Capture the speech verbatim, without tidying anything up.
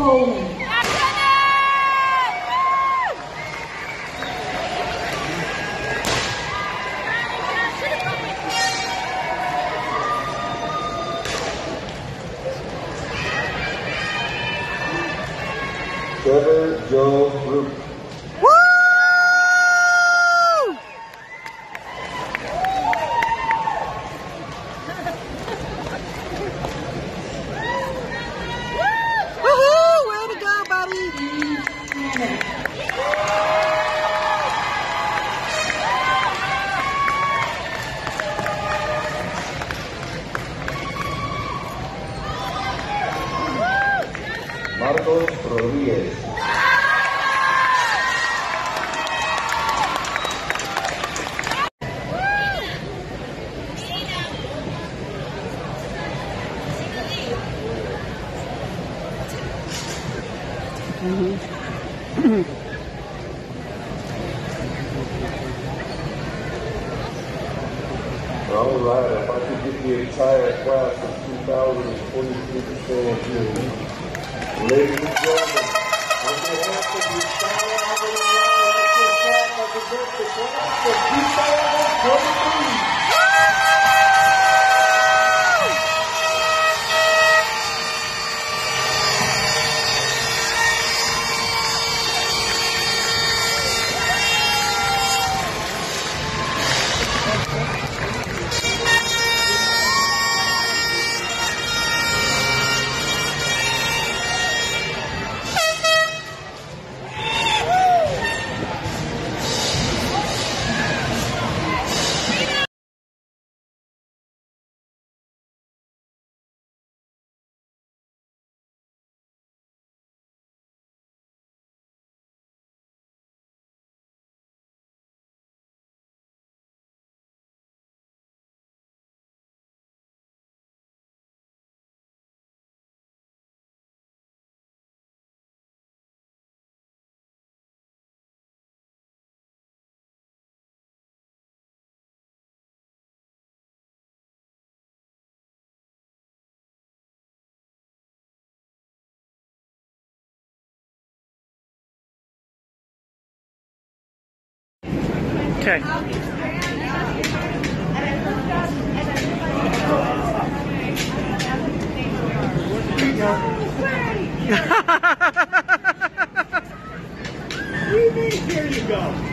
Coleman. Trevers, Joe, Group. Woo! Woohoo! Way to go, buddy! Marcos Rodríguez. Mm-hmm. All right, if I could get the entire class of two thousand twenty-three to stand here. Ladies and gentlemen, on behalf of the entire Alabama class, I present the class of two thousand twenty-three. Okay. Here you go.